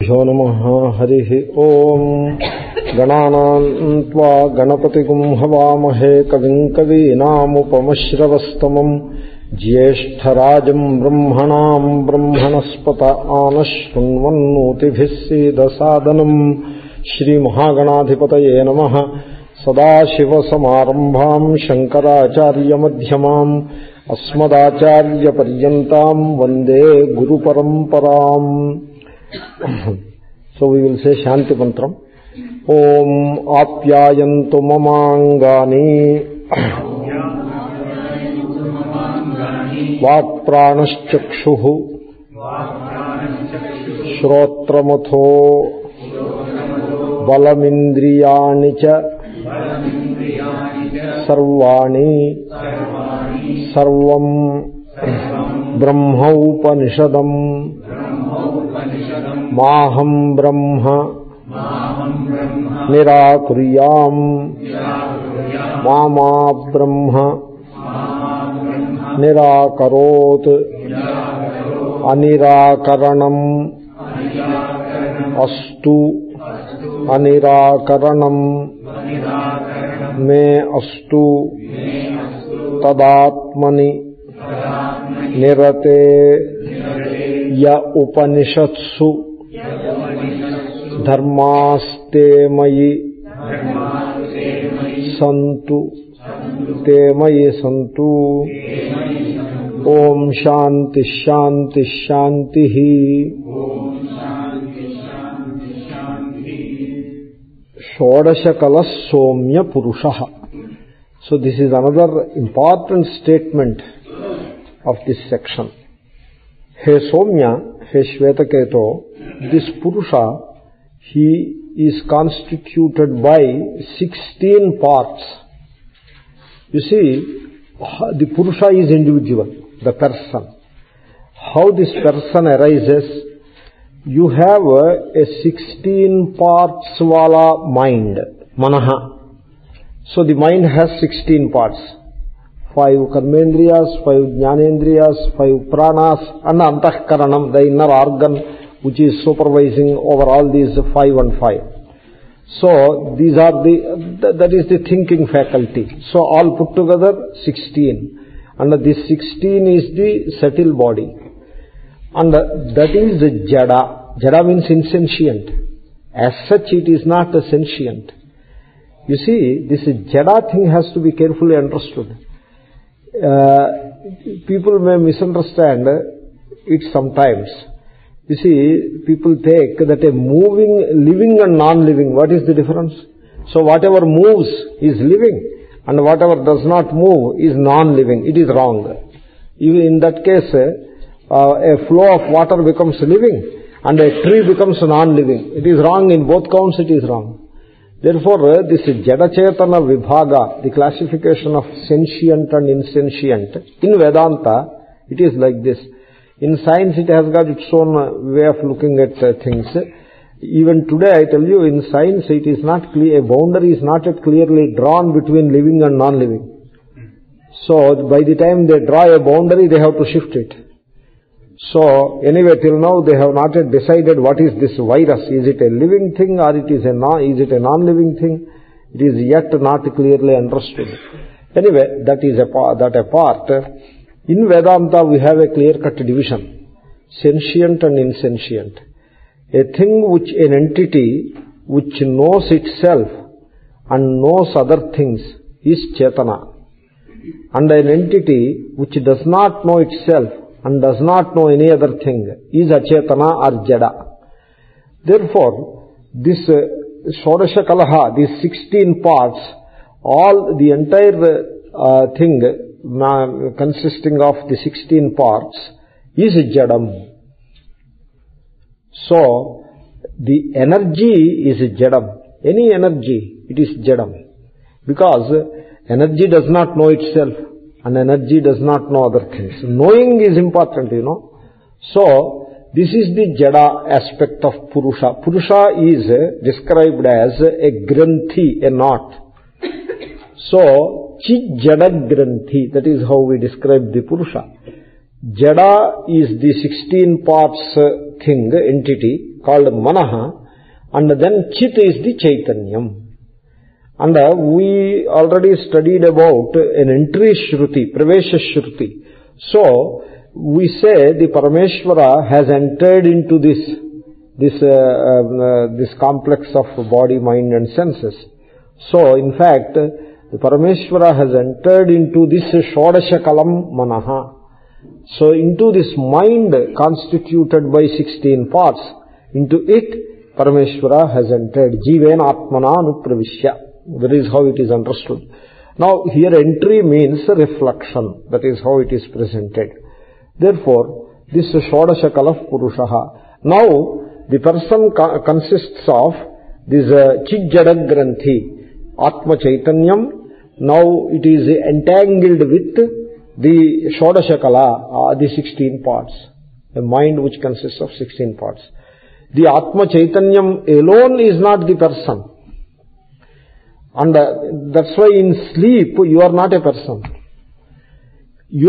ह्यो नमः हरिः ओम् गणानां त्वा गणपतिगुं हवामहे कविं कवीनामुपमश्रवस्तमम् ज्येष्ठराजं ब्रह्मणां ब्रह्मणस्पत आनशृण्वन्नोतिभिः सीदसादनम् श्रीमहागणाधिपतये नमः। सदाशिवसमारम्भां शङ्कराचार्यमध्यमाम् अस्मदाचार्यपर्यन्तां वन्दे गुरुपरम्पराम्। So we will say Shanti Mantram. Om Apyayantu Mamangani Vak Pranaschakshuhu Shrotramatho Balamindriyani Cha Sarvani Sarvam Brahma Upanishadam माहं ब्रह्म निराकुर्याम मामा ब्रह्म निराकरोत् अनिराकरणम् अस्तु अनिराकरणम् मे अस्तु तदात्मनि निरते य उपनिषत्सु धर्मास्ते मयि सन्तु ते मयि सन्तु। ओम शांति शांति शांति। षोडशकलः सौम्य पुरुषः. So this is another important statement of this section. He Somya, he Shvetaketo, this Purusha, he is constituted by 16 parts. You see, the Purusha is individual, the person. How this person arises? You have a 16 parts wala mind, manaha. So the mind has 16 parts. 5 karmendriyas, 5 jnanendriyas, 5 pranas, and antahkaranam, the inner organ which is supervising over all these 5 and 5. So these are that is the thinking faculty. So all put together 16. And this 16 is the subtle body. And that is jada. Jada means insentient. As such it is not sentient. You see, this jada thing has to be carefully understood. People may misunderstand it sometimes. You see, people take that a moving, living and non-living, what is the difference? So whatever moves is living and whatever does not move is non-living. It is wrong. Even in that case, a flow of water becomes living and a tree becomes non-living. It is wrong in both counts, it is wrong. Therefore, this Jada Chetana Vibhaga, the classification of sentient and insentient, in Vedanta, it is like this. In science, it has got its own way of looking at things. Even today, I tell you, in science, it is not clear, a boundary is not yet clearly drawn between living and non-living. So, by the time they draw a boundary, they have to shift it. So, anyway, till now, they have not yet decided what is this virus. Is it a living thing or is it a non-living thing? It is yet not clearly understood. Anyway, that is apart. In Vedanta, we have a clear-cut division. Sentient and insentient. A thing which, an entity which knows itself and knows other things is Chetana. And an entity which does not know itself and does not know any other thing is Achetana or Jada. Therefore, this Shodasha Kalaha, these 16 parts, all the entire thing consisting of the 16 parts is Jadam. So, the energy is Jadam. Any energy, it is Jadam. Because energy does not know itself and energy does not know other things. Knowing is important, you know. So, this is the Jada aspect of Purusha. Purusha is described as a Granthi, a knot. So, Chit Jada Granthi, that is how we describe the Purusha. Jada is the 16 parts thing, entity, called Manaha, and then Chit is the Chaitanyam. And we already studied about an entry Shruti, Pravesha Shruti. So, we say the Parameshvara has entered into this complex of body, mind and senses. So, in fact, the Parameshvara has entered into this Shodasha Kalam Manaha. So, into this mind constituted by 16 parts, into it Parameshvara has entered. Jivena Atmana Anupravishya. That is how it is understood. Now, here entry means reflection. That is how it is presented. Therefore, this Shodasha Kalaf Purushaha. Now, the person consists of this Chijjada Granthi, Atma Chaitanyam. Now, it is entangled with the Shodasha Kala, the 16 parts. A mind which consists of 16 parts. The Atma Chaitanyam alone is not the person. And that's why in sleep you are not a person. You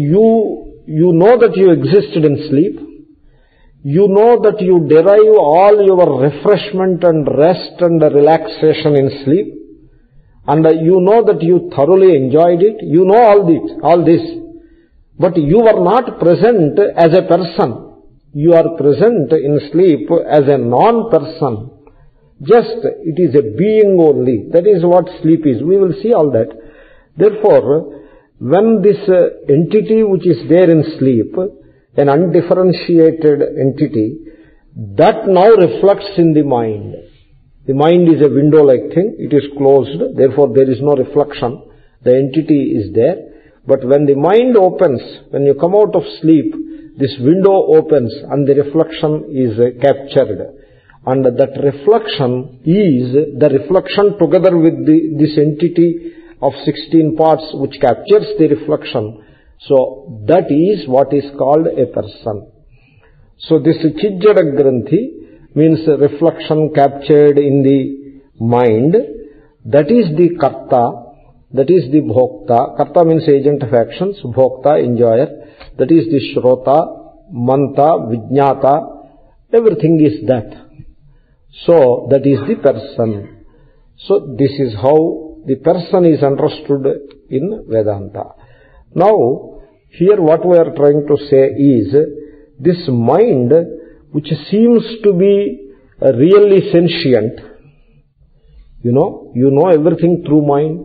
know that you existed in sleep. You know that you derive all your refreshment and rest and relaxation in sleep. And you know that you thoroughly enjoyed it. You know all this. But you are not present as a person. You are present in sleep as a non-person. Just, it is a being only. That is what sleep is. We will see all that. Therefore, when this entity which is there in sleep, an undifferentiated entity, that now reflects in the mind. The mind is a window-like thing. It is closed. Therefore, there is no reflection. The entity is there. But when the mind opens, when you come out of sleep, this window opens and the reflection is captured. And that reflection is the reflection together with this entity of 16 parts which captures the reflection. So that is what is called a person. So this Chijjada Granthi means reflection captured in the mind. That is the Karta, that is the Bhokta. Karta means agent of actions, Bhokta, enjoyer. That is the Shrota, Manta, Vijnata. Everything is that. So, that is the person. So, this is how the person is understood in Vedanta. Now, here what we are trying to say is, this mind, which seems to be really sentient, you know everything through mind.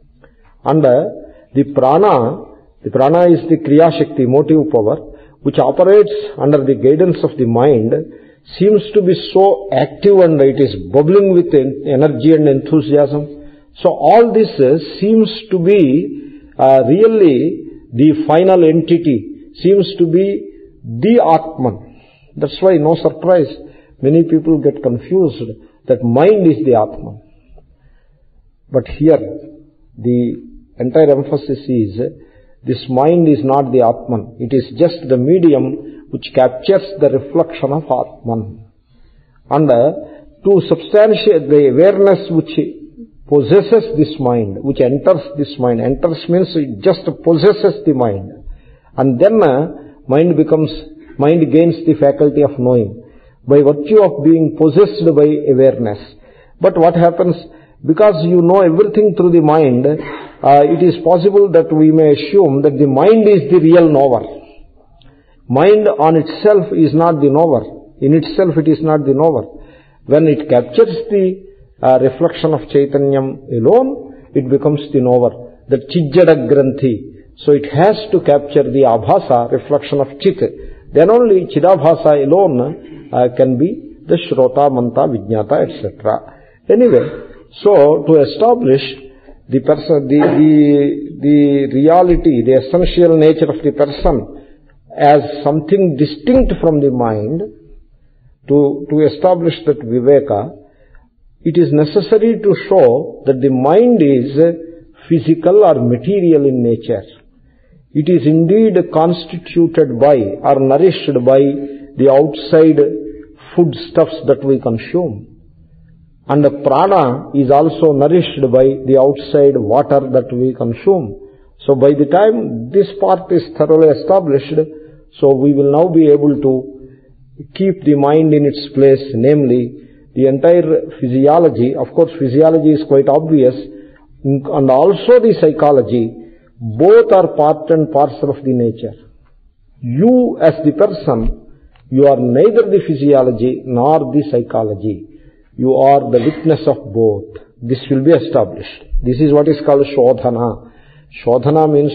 And the prana is the Kriya Shakti, motive power, which operates under the guidance of the mind, seems to be so active and it is bubbling with energy and enthusiasm. So all this seems to be really the final entity, seems to be the Atman. That's why no surprise, many people get confused that mind is the Atman. But here the entire emphasis is this mind is not the Atman. It is just the medium which captures the reflection of Atman. And to substantiate the awareness which possesses this mind, which enters this mind, enters means it just possesses the mind. And then mind gains the faculty of knowing by virtue of being possessed by awareness. But what happens, because you know everything through the mind, it is possible that we may assume that the mind is the real knower. Mind on itself is not the knower. In itself it is not the knower. When it captures the reflection of Chaitanyam alone, it becomes the knower. The Chijjada Granthi. So it has to capture the Abhasa, reflection of Chit. Then only Chidabhasa alone can be the Shrota, Manta, Vijnata, etc. Anyway, so to establish the person, the reality, the essential nature of the person as something distinct from the mind, to establish that Viveka, it is necessary to show that the mind is physical or material in nature. It is indeed constituted by or nourished by the outside foodstuffs that we consume. And the prana is also nourished by the outside water that we consume. So by the time this part is thoroughly established, so we will now be able to keep the mind in its place, namely the entire physiology. Of course, physiology is quite obvious, and also the psychology, both are part and parcel of the nature. You as the person, you are neither the physiology nor the psychology. You are the witness of both. This will be established. This is what is called shodhana. Shodhana means,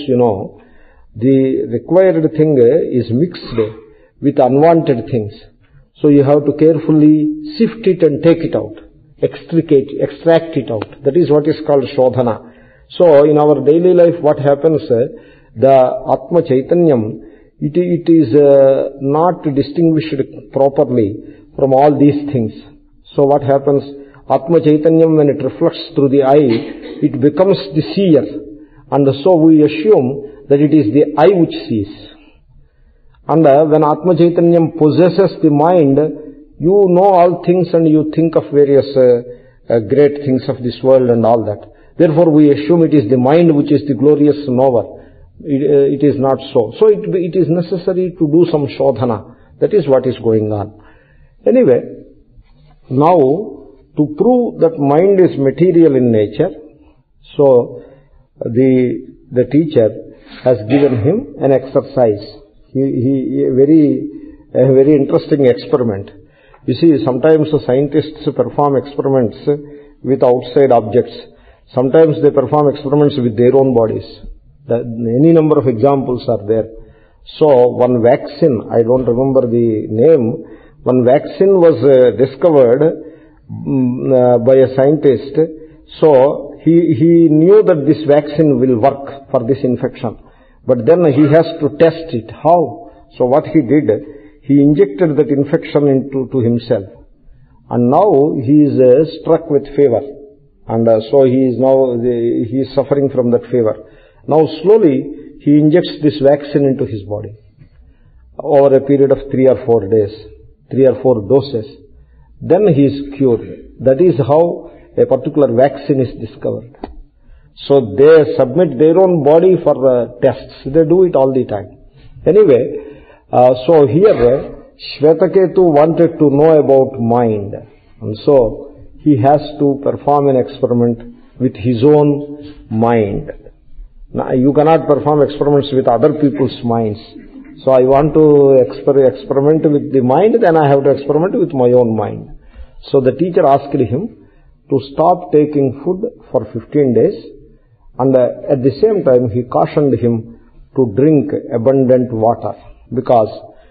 the required thing is mixed with unwanted things. So you have to carefully sift it and take it out, extract it out. That is what is called shodhana. So in our daily life, what happens, the Atma Chaitanyam, it is not distinguished properly from all these things. So what happens, Atma Chaitanyam, when it reflects through the eye, it becomes the seer. And so we assume that it is the eye which sees. And when Atma Chaitanyam possesses the mind, you know all things and you think of various great things of this world and all that. Therefore we assume it is the mind which is the glorious knower. It is not so. So it is necessary to do some shodhana. That is what is going on. Anyway, now to prove that mind is material in nature, so the teacher has given him an exercise. A very interesting experiment. You see, sometimes scientists perform experiments with outside objects. Sometimes they perform experiments with their own bodies. Any number of examples are there. So one vaccine, I don't remember the name, one vaccine was discovered by a scientist. So he knew that this vaccine will work for this infection. But then he has to test it. How? So what he did, he injected that infection into himself. And now he is struck with fever. And so he is suffering from that fever. Now slowly he injects this vaccine into his body over a period of 3 or 4 days, 3 or 4 doses. Then he is cured. That is how a particular vaccine is discovered. So they submit their own body for tests. They do it all the time. Anyway, so here Shvetaketu wanted to know about mind. And so he has to perform an experiment with his own mind. Now, you cannot perform experiments with other people's minds. So I want to experiment with the mind, then I have to experiment with my own mind. So the teacher asked him to stop taking food for 15 days. And at the same time, he cautioned him to drink abundant water, because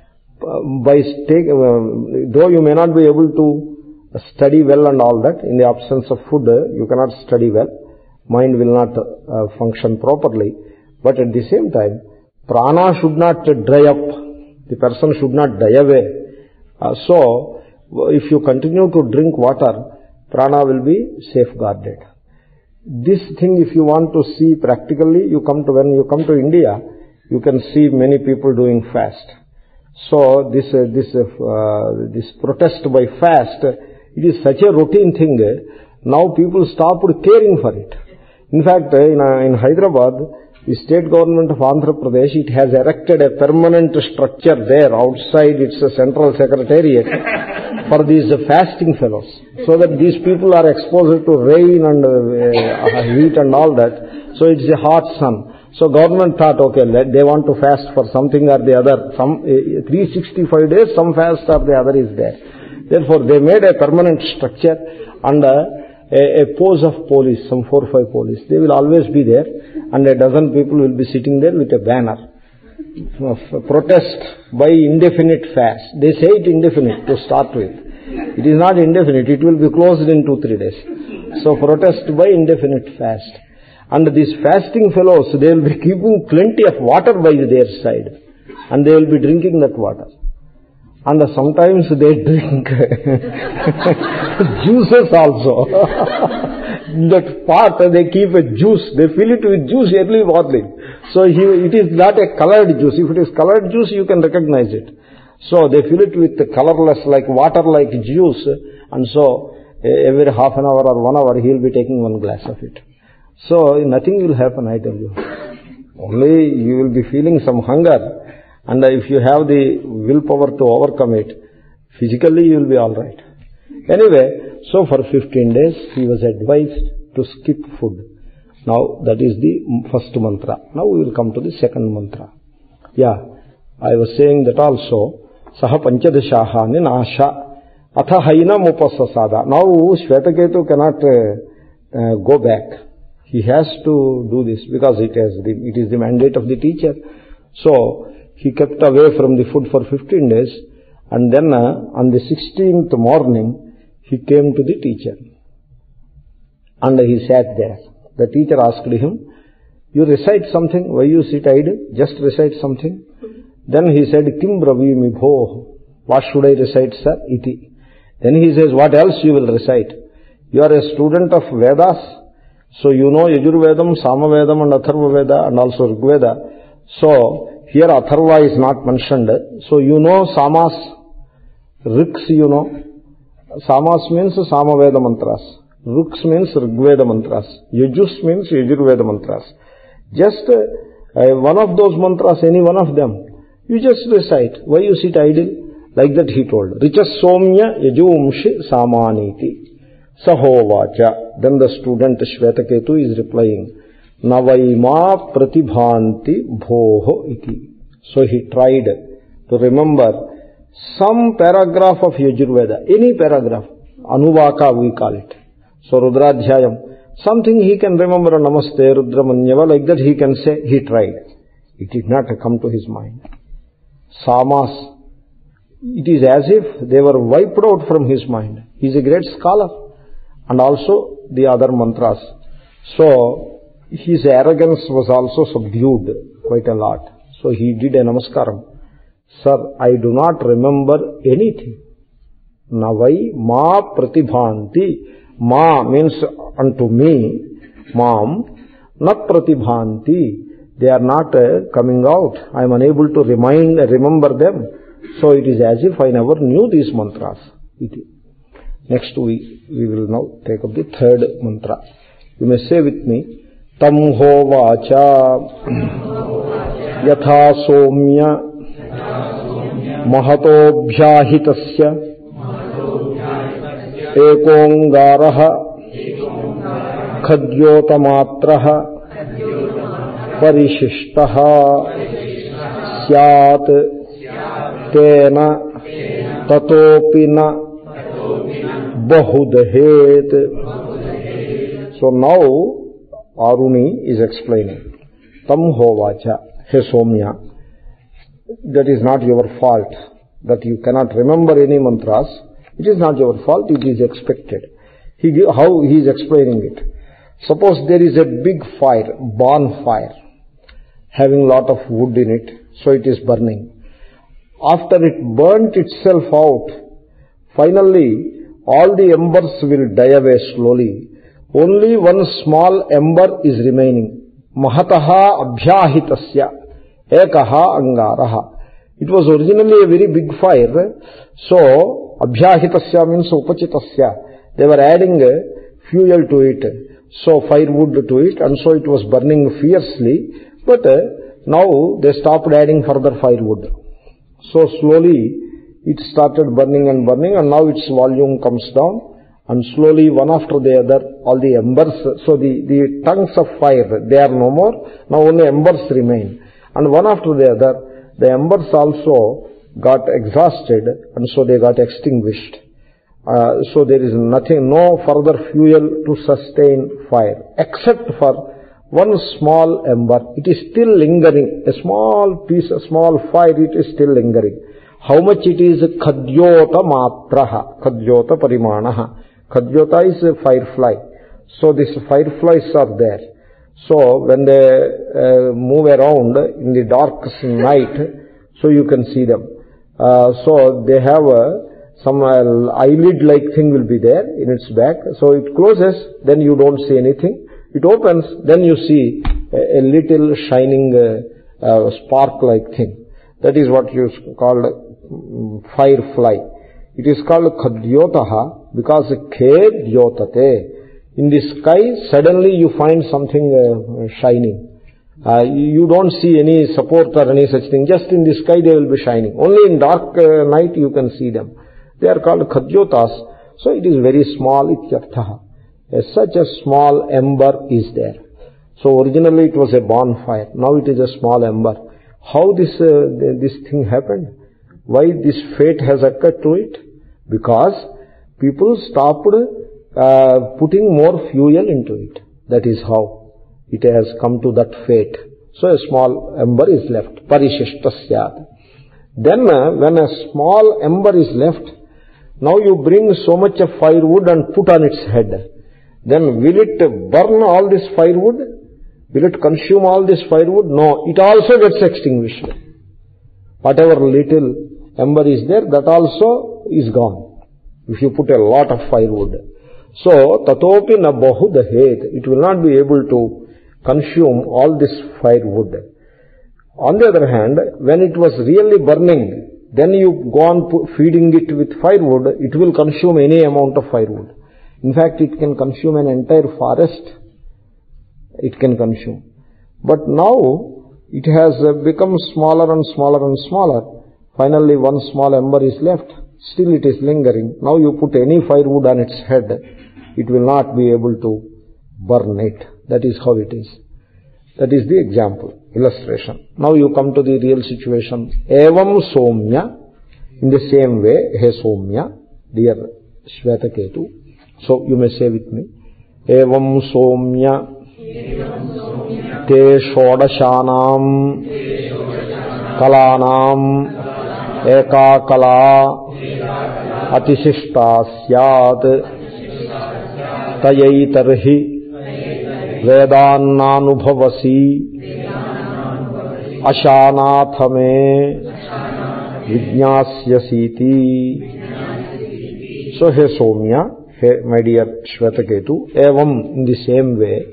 though you may not be able to study well and all that, in the absence of food, you cannot study well, mind will not function properly. But at the same time, prana should not dry up, the person should not die away. So if you continue to drink water, prana will be safeguarded. This thing, if you want to see practically, when you come to India, you can see many people doing fast. So this protest by fast, it is such a routine thing. Now people stopped caring for it. In fact, in Hyderabad, the state government of Andhra Pradesh, it has erected a permanent structure there outside its central secretariat for these fasting fellows, so that these people are exposed to rain and heat and all that. So it's a hot sun. So government thought, okay, they want to fast for something or the other. 365 days, some fast or the other is there. Therefore, they made a permanent structure and a pose of police, some 4 or 5 police. They will always be there, and a dozen people will be sitting there with a banner. Protest by indefinite fast. They say it indefinite to start with. It is not indefinite. It will be closed in 2-3 days. So protest by indefinite fast. And these fasting fellows, they will be keeping plenty of water by their side, and they will be drinking that water. And sometimes they drink juices also. That part, they keep a juice. They fill it with juice early morning. So it is not a colored juice. If it is colored juice, you can recognize it. So they fill it with colorless, like water-like juice. And so every half an hour or 1 hour, he will be taking 1 glass of it. So nothing will happen, I tell you. Only you will be feeling some hunger. And if you have the willpower to overcome it, Physically you will be all right. Anyway, so for 15 days he was advised to skip food. Now that is the first mantra. Now we will come to the second mantra. Yeah, I was saying that also. Saha panchadashaha ninasha atha hainam upasasada. Now Shvetaketu cannot go back. He has to do this because it is the mandate of the teacher. So he kept away from the food for 15 days, and then on the 16th morning he came to the teacher and he sat there. The teacher asked him, "You recite something, why you sit idle? Just recite something." Then he said, "Kim bravimi bho, what should I recite, sir? Iti." Then he says, "What else you will recite? You are a student of Vedas, so you know Yajurvedam, Samavedam and Atharva Veda and also Rigveda. So here Atharva is not mentioned, so you know Samas, Riks you know. Samas means Samaveda mantras. Riks means Rigveda mantras. Yajus means Yajurveda mantras. Just one of those mantras, any one of them, you just recite. Why you sit idle?" Like that he told. Richas somya yajumshi samaniti sahovacha. Then the student Shvetaketu is replying, "Navaima pratibhanti bhoho iti." So he tried to remember some paragraph of Yajurveda, any paragraph, Anuvaka we call it. So Rudradhyayam, something he can remember, Namaste Rudramanyava, like that he can say. He tried. It did not come to his mind. Samas, it is as if they were wiped out from his mind. He is a great scholar. And also the other mantras. So his arrogance was also subdued quite a lot. So he did a namaskaram. "Sir, I do not remember anything." Navai ma pratibhanti. Ma means unto me, Mam, not pratibhanti. They are not coming out. I am unable to remember them. So it is as if I never knew these mantras. Next we will now take up the third mantra. You may say with me, Tam hovacha yatha somya mahatobhyahitasya ekongaraha khadyotamatraha parishishtaha syat tena tatopina bahudahet. So now Aruni is explaining. Tam hovacha, he Somya, that is not your fault that you cannot remember any mantras. It is not your fault, it is expected. How he is explaining it. Suppose there is a big fire, bonfire, having lot of wood in it, so it is burning. After it burnt itself out, finally all the embers will die away slowly. Only one small ember is remaining. Mahataha abhyahitasya ekaha angaraha. It was originally a very big fire, so abhyahitasya means upachitasya. They were adding fuel to it, so firewood to it, and so it was burning fiercely. But now they stopped adding further firewood. So slowly it started burning, and now its volume comes down, and slowly one after the other all the embers, so the tongues of fire, they are no more, now only embers remain, and one after the other the embers also got exhausted, and so they got extinguished. So there is nothing, no further fuel to sustain fire, except for one small ember. It is still lingering, a small piece, a small fire, it is still lingering. How much it is? Khadyota matraha, khadyota parimanaha. Khadyota is a firefly. So these fireflies are there. So when they move around in the dark night, so you can see them. So they have some eyelid-like thing will be there in its back. So it closes, then you don't see anything. It opens, then you see a little shining spark-like thing. That is what you call firefly. It is called khadyotaha because khedyotate. In the sky, suddenly you find something shining. You don't see any support or any such thing. Just in the sky they will be shining. Only in dark night you can see them. They are called Khadyotas. So it is very small, ityarthaha. Such a small ember is there. So originally it was a bonfire. Now it is a small ember. How this thing happened? Why this fate has occurred to it? Because people stopped putting more fuel into it. That is how it has come to that fate. So a small ember is left. Parishishta syat. Then when a small ember is left, now you bring so much of firewood and put on its head. Then will it burn all this firewood? Will it consume all this firewood? No, it also gets extinguished. Whatever little ember is there, that also is gone, if you put a lot of firewood. So, tatopi na bahudahet, it will not be able to consume all this firewood. On the other hand, when it was really burning, then you go on feeding it with firewood, it will consume any amount of firewood. In fact, it can consume an entire forest. It can consume. But now, it has become smaller and smaller and smaller. Finally, one small ember is left. Still it is lingering. Now you put any firewood on its head, it will not be able to burn it. That is how it is. That is the example, illustration. Now you come to the real situation. Evam somya, in the same way, he somya, dear Shvetaketu. So you may say with me. Evam somya, te shodashanam, kalanam, eka kala, atishishta syat, tayaitarhi, vedannanubhavasi, ashanathame, vijnasyasiti. So, he Somya, he, my dear Shvetaketu, evam, in the same way,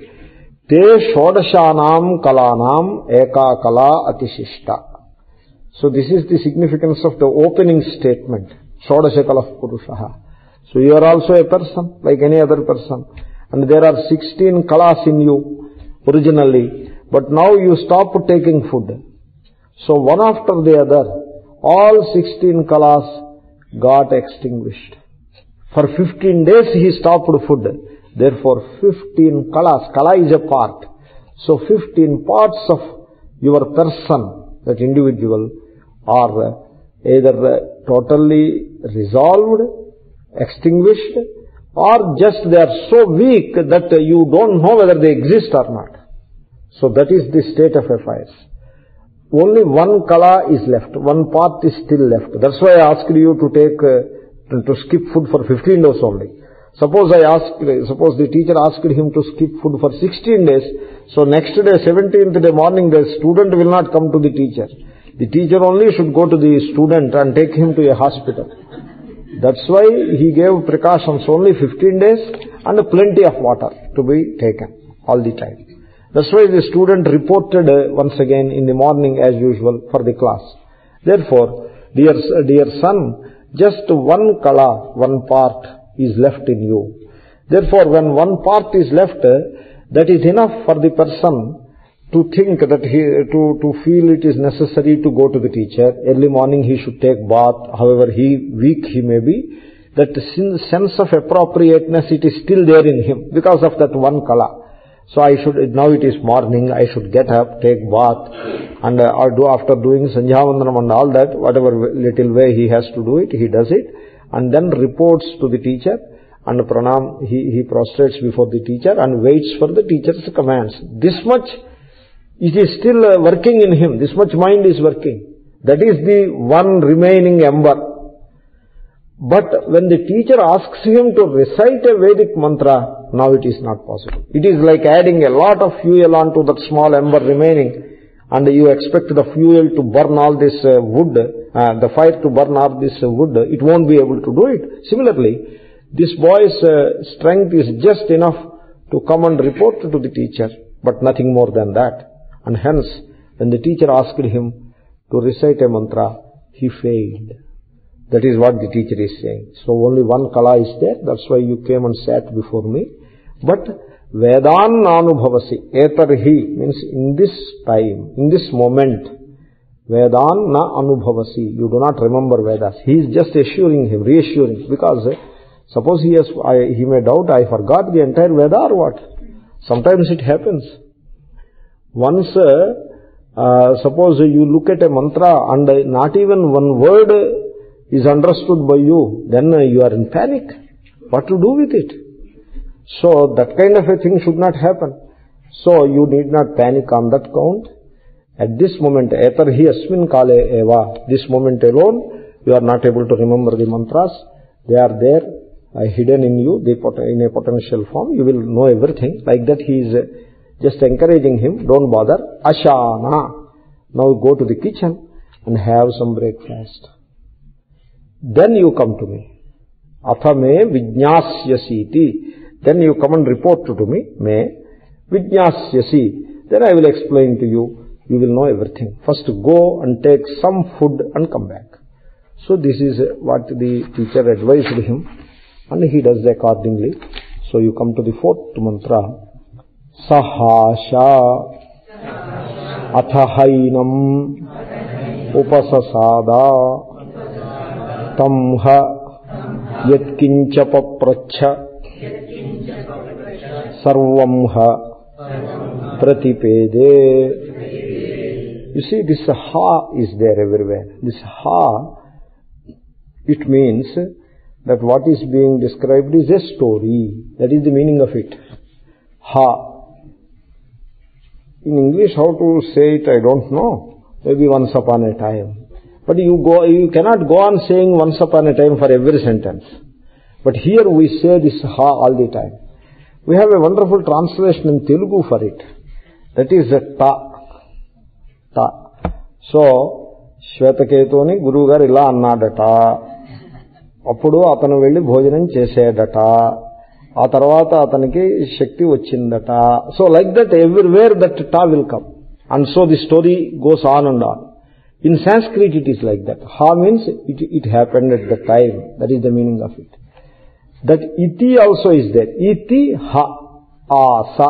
te shodashanam kalanam eka kala atishishta. So this is the significance of the opening statement, shodasha kalah purushaha. So you are also a person, like any other person. And there are 16 kalas in you, originally. But now you stop taking food. So one after the other, all 16 kalas got extinguished. For 15 days he stopped food. Therefore 15 kalas, kala is a part. So 15 parts of your person, that individual, are either totally resolved, extinguished, or just they are so weak that you don't know whether they exist or not. So that is the state of affairs. Only one kala is left, one part is still left. That's why I asked you to take, to skip food for 15 days only. Suppose the teacher asked him to skip food for 16 days, so next day, 17th day morning, the student will not come to the teacher. The teacher only should go to the student and take him to a hospital. That's why he gave precautions, only 15 days and plenty of water to be taken all the time. That's why the student reported once again in the morning as usual for the class. Therefore, dear son, just one kala, one part is left in you. Therefore, when one part is left, that is enough for the person to think that to feel it is necessary to go to the teacher. Early morning he should take bath, however weak he may be. That sense of appropriateness, it is still there in him because of that one kala. So now it is morning, I should get up, take bath, and after doing Sandhyavandanam and all that, whatever little way he has to do it, he does it, and then reports to the teacher, and pranam, he prostrates before the teacher and waits for the teacher's commands. This much, it is still working in him, this much mind is working. That is the one remaining ember. But when the teacher asks him to recite a Vedic mantra, now it is not possible. It is like adding a lot of fuel onto that small ember remaining, and you expect the fuel to burn all this wood, the fire to burn all this wood, it won't be able to do it. Similarly, this boy's strength is just enough to come and report to the teacher, but nothing more than that. And hence, when the teacher asked him to recite a mantra, he failed. That is what the teacher is saying. So only one kala is there, that's why you came and sat before me. But Vedan nanubhavasi, etarhi, means in this time, in this moment, Vedan na anubhavasi. You do not remember Vedas. He is just assuring him, reassuring. Because suppose he may doubt, I forgot the entire Veda or what? Sometimes it happens. Once, suppose you look at a mantra and not even one word is understood by you, then you are in panic. What to do with it? So that kind of a thing should not happen. So you need not panic on that count. At this moment, etarhi asmin kale eva, this moment alone, you are not able to remember the mantras. They are there, hidden in you, in a potential form. You will know everything. Like that he is just encouraging him, don't bother. Ashana. Now go to the kitchen and have some breakfast. Then you come to me. Atha me vijñāsyasīti. Then you come and report to me. Me vijñāsyasi. Then I will explain to you. You will know everything. First go and take some food and come back. So this is what the teacher advised him, and he does accordingly. So you come to the fourth mantra. Sahasha athahainam upasasada tamha yatkincha papracha sarvamha pratipede. You see, this ha is there everywhere. This ha, it means that what is being described is a story. That is the meaning of it. Ha. In English, how to say it, I don't know. Maybe once upon a time. But you cannot go on saying once upon a time for every sentence. But here we say this ha all the time. We have a wonderful translation in Telugu for it. That is ta. Ta. So, శ్వేతకేతుని గురువు గారు ఇలా అన్నాడట, అప్పుడు అతను వెళ్లి భోజనం చేసేడట, ఆ తర్వాత అతనికి శక్తి వచ్చిందట. So like that everywhere that ta will come. And so the story goes on and on. In Sanskrit it is like that. Ha means it happened at the time. That is the meaning of it. That iti also is there. Iti ha asa.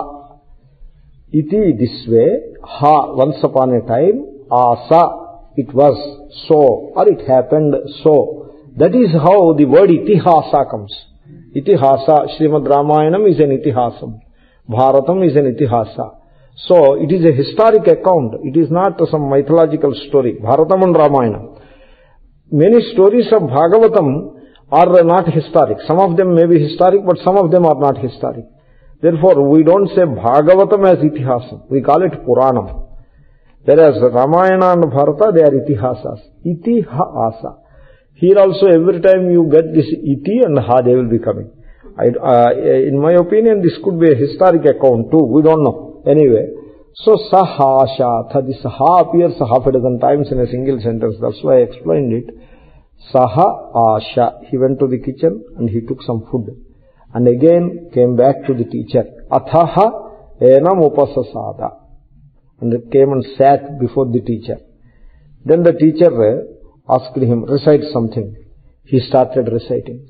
Iti this way. Ha once upon a time. Asa it was so, or it happened so. That is how the word itihasa comes. Itihasa, Srimad Ramayanam is an itihasam. Bharatam is an itihasa. So it is a historic account. It is not some mythological story. Bharatam and Ramayana. Many stories of Bhagavatam are not historic. Some of them may be historic, but some of them are not historic. Therefore, we don't say Bhagavatam as itihasam. We call it Puranam. Whereas Ramayana and Bharata, they are itihasas. Itihasa. Here also, every time you get this iti and ha, they will be coming. In my opinion, this could be a historic account too. We don't know. Anyway, so sahasha, this ha appears half a dozen times in a single sentence. That's why I explained it. Saha asha. He went to the kitchen and he took some food. And again came back to the teacher. Athaha enam upasasada. And came and sat before the teacher. Then the teacher asked him, recite something. He started reciting.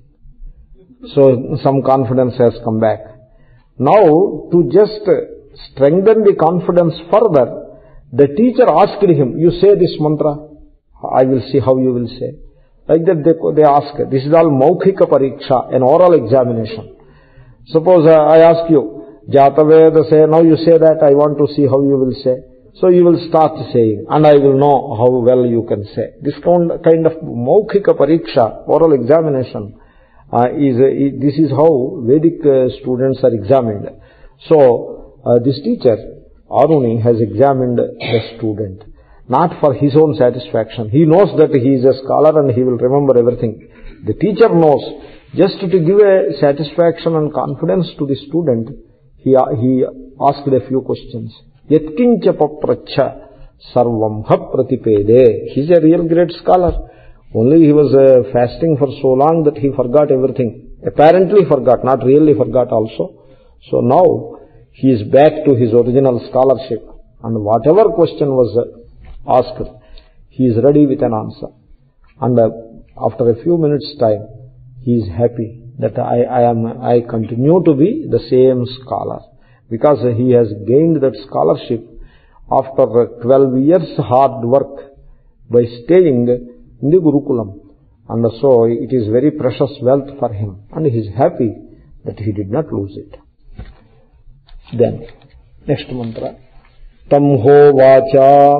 So some confidence has come back. Now, to just strengthen the confidence further, the teacher asked him, you say this mantra, I will see how you will say. Like that they ask, this is all maukhika pariksha, an oral examination. Suppose I ask you, Jataveda say, now you say that, I want to see how you will say. So you will start saying, and I will know how well you can say. This kind of maukhika pariksha, oral examination, this is how Vedic students are examined. So this teacher, Aruni, has examined the student, not for his own satisfaction. He knows that he is a scholar and he will remember everything. The teacher knows, just to give a satisfaction and confidence to the student, he asked a few questions. Yatkincha papracha sarvamha pratipede. He is a real great scholar. Only he was fasting for so long that he forgot everything. Apparently forgot, not really forgot also. So now he is back to his original scholarship. And whatever question was asked, he is ready with an answer. And after a few minutes' time, he is happy that I continue to be the same scholar. Because he has gained that scholarship after 12 years hard work by staying in the Gurukulam. And so it is very precious wealth for him, and he is happy that he did not lose it. Then, next mantra. Tam hovacha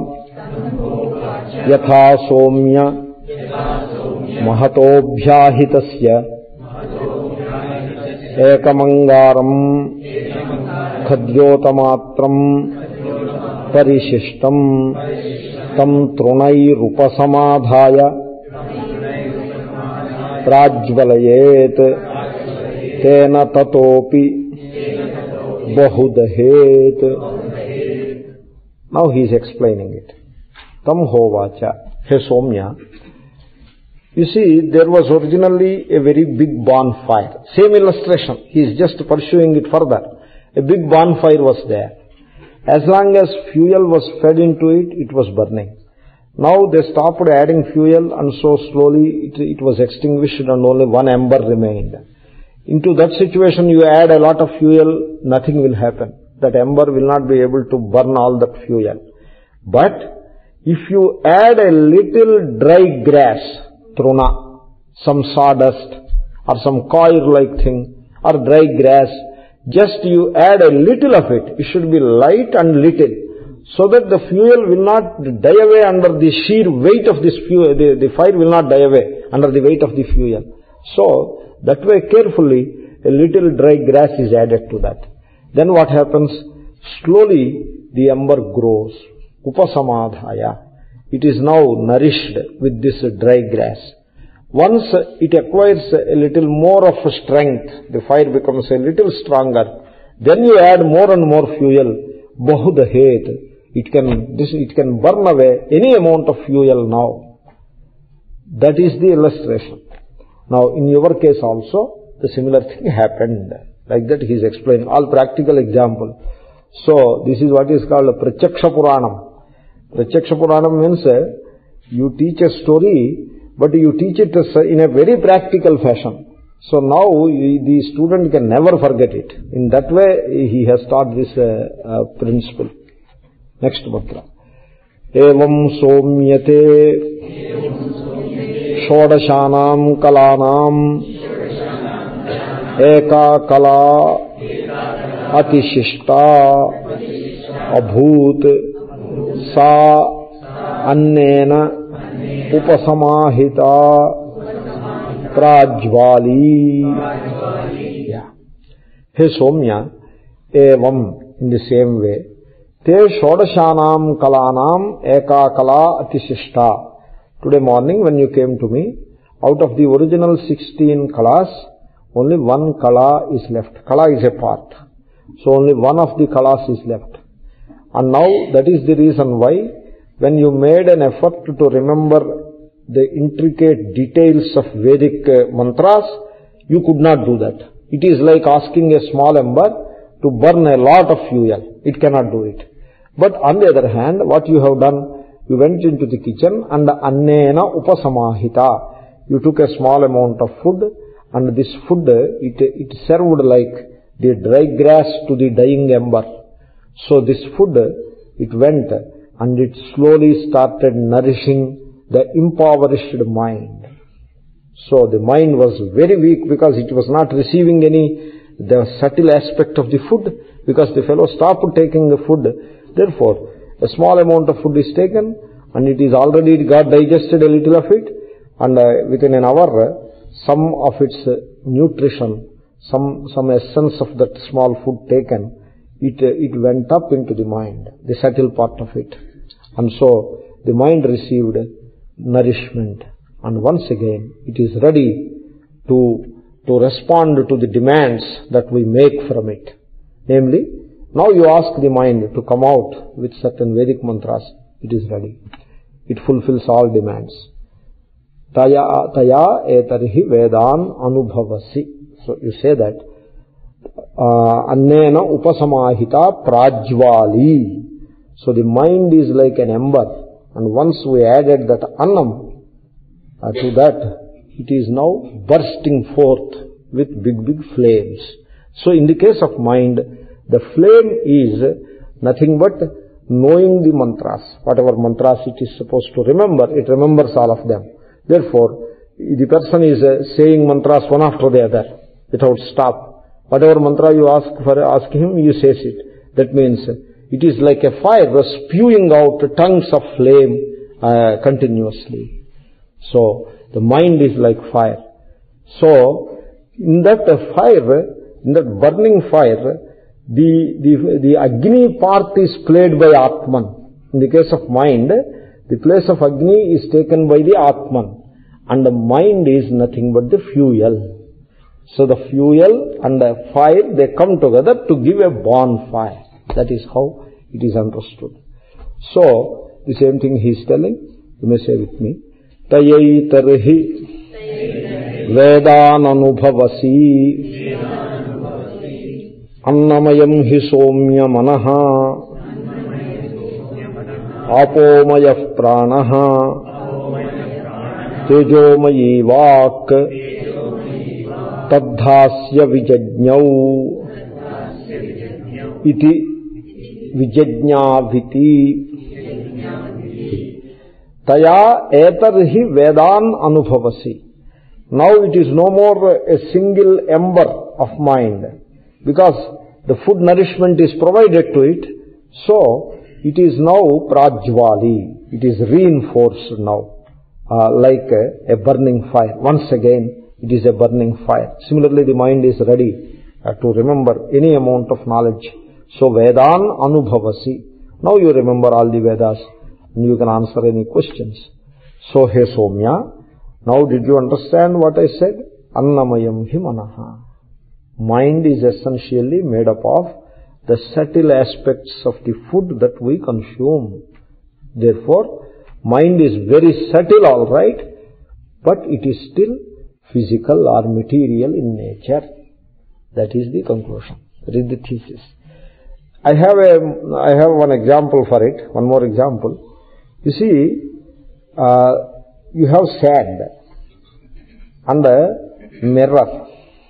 yatha somya mahatobhyahitasya ekamangaram khadyotamatram parishishtam tam trunairupasamadhaya prajvalayet tena tatopi bahudahet. Now he is explaining it. Tam hovacha, he Somya. You see, there was originally a very big bonfire. Same illustration. He is just pursuing it further. A big bonfire was there. As long as fuel was fed into it, it was burning. Now they stopped adding fuel, and so slowly it was extinguished and only one ember remained. Into that situation you add a lot of fuel, nothing will happen. That ember will not be able to burn all that fuel. But if you add a little dry grass, truna, some sawdust or some coir-like thing or dry grass, just you add a little of it. It should be light and little, so that the fuel will not die away under the sheer weight of this fuel. The fire will not die away under the weight of the fuel. So that way carefully a little dry grass is added to that. Then what happens? Slowly the ember grows. Upasamadhaya. It is now nourished with this dry grass. Once it acquires a little more of strength, the fire becomes a little stronger, then you add more and more fuel. Bahudahet. It can burn away any amount of fuel now. That is the illustration. Now in your case also, the similar thing happened. Like that he is explaining, all practical example. So this is what is called Pratyaksha Puranam. Pratyaksha Puranam means you teach a story, but you teach it in a very practical fashion. So now the student can never forget it. In that way he has taught this principle. Next mantra. Evam somyate shodashanam kalanam eka kala atishishta abhut sa annena upasamahita prajvali. Yeah. Hey Somya, evam, in the same way, te shodashanam kalanam eka kala atishishta. Today morning when you came to me, out of the original 16 kalas, only one kala is left. Kala is a part. So only one of the kalas is left. And now that is the reason why when you made an effort to remember the intricate details of Vedic mantras, you could not do that. It is like asking a small ember to burn a lot of fuel. It cannot do it. But on the other hand, what you have done, you went into the kitchen and annena upasamahita. You took a small amount of food, and this food, it served like the dry grass to the dying ember. So this food, it went and it slowly started nourishing the impoverished mind. So the mind was very weak because it was not receiving the subtle aspect of the food, because the fellow stopped taking the food. Therefore, a small amount of food is taken and it is already got digested a little of it, and within an hour, some of its nutrition, some essence of that small food taken, it went up into the mind, the subtle part of it. And so the mind received nourishment, and once again it is ready to respond to the demands that we make from it. Namely, now you ask the mind to come out with certain Vedic mantras, it is ready. It fulfills all demands. Taya etarhi vedan anubhavasi. So you say that annena upasamahita prajvali. So the mind is like an ember, and once we added that annam to that, it is now bursting forth with big flames. So in the case of mind, the flame is nothing but knowing the mantras. Whatever mantras it is supposed to remember, it remembers all of them. Therefore, the person is saying mantras one after the other without stop. Whatever mantra you ask him, he says it. That means it is like a fire spewing out tongues of flame continuously. So the mind is like fire. So in that fire, in that burning fire, the Agni part is played by Atman. In the case of mind, the place of Agni is taken by the Atman. And the mind is nothing but the fuel. So the fuel and the fire, they come together to give a bonfire. That is how it is understood. So, the same thing he is telling. You may say with me. Tayaitarhi Vedan anubhavasi Annamayam hi somya manaha Apomayah pranaha Tejomayi vak Tadhasya vijajñau iti vijajñaviti Taya etarhi vedan anubhavasi. Now it is no more a single ember of mind, because the food nourishment is provided to it, so it is now prajvali, it is reinforced now. Like a burning fire. Once again, it is a burning fire. Similarly, the mind is ready to remember any amount of knowledge. So, Vedan anubhavasi. Now you remember all the Vedas and you can answer any questions. So, He Somya, now did you understand what I said? Annamayam hi manaha. Mind is essentially made up of the subtle aspects of the food that we consume. Therefore, mind is very subtle, all right, but it is still physical or material in nature. That is the conclusion. That is the thesis. I have one example for it, one more example. You see, you have sand and a mirror.